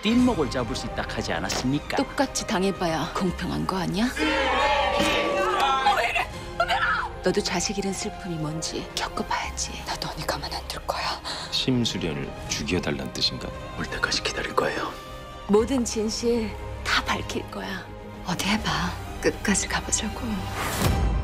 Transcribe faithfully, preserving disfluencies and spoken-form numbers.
뜀목을 잡을 수 있다 하지 않았습니까? 똑같이 당해봐야 공평한 거 아니야? 너도 자식 잃은 슬픔이 뭔지 겪어봐야지. 나도 언니 가만 안 둘 거야. 심수련을 죽여달란 뜻인가? 올 때까지 기다릴 거예요. 모든 진실 다 밝힐 거야. 어디 해봐. 끝까지 가보자고.